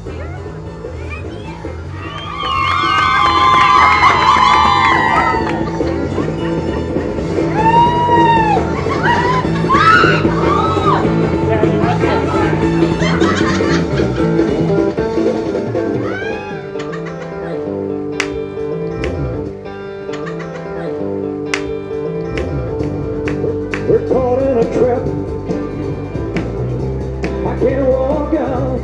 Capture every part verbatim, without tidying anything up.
We're caught in a trap. I can't walk out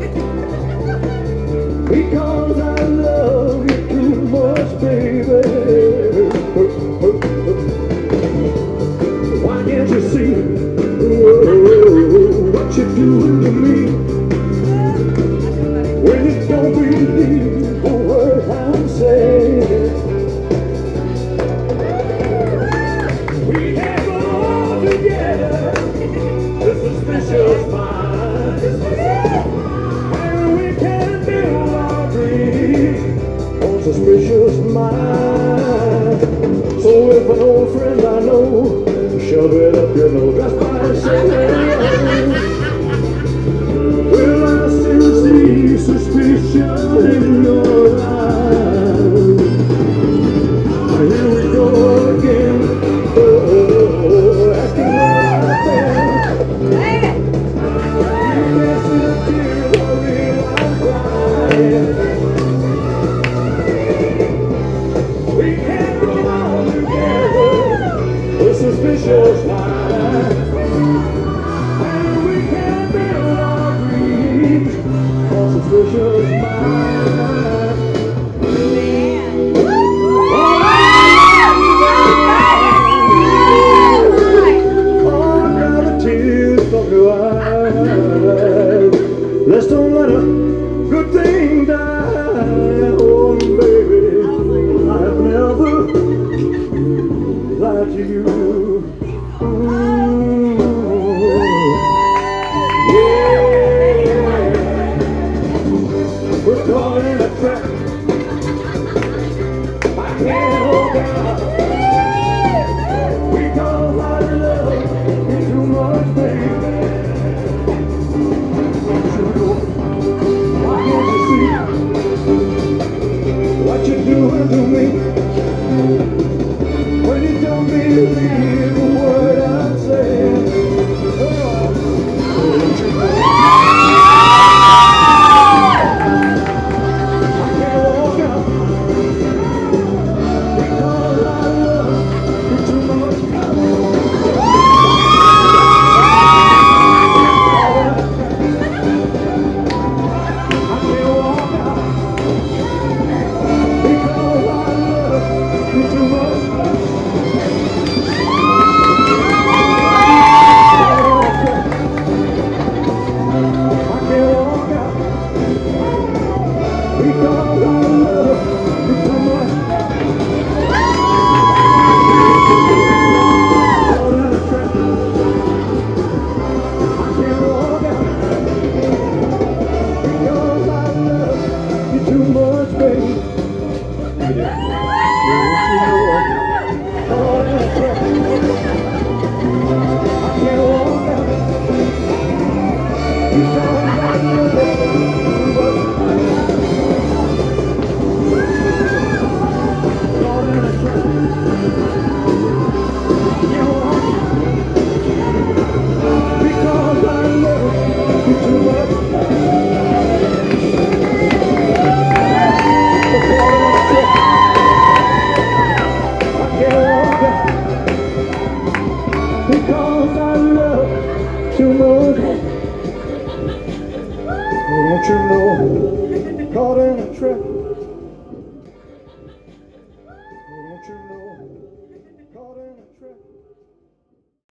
because I love you too much, baby. Why can't you see oh, what you're doing to me? When you don't believe the words I'm saying. We have it all together, the suspicious mind, and we can build our dreams on suspicious mind. So if an old friend I know shove it up your nose just by saying, will I still see suspicion in your eyes? Here we go again. Oh, asking where I've been. You can't see the tears I realize crying. We can't go on together with suspicious minds, and we can't build our dreams on suspicious minds. Let's don't let a good thing die. Oh, baby, I have never lied to you. Ooh, yeah. We're caught in a trap. I can't hold out because I love you too much, baby. What you doing to me? When you don't believe a word I'm saying. I can't walk out because I love you too much. I can't walk out. Because I love too much.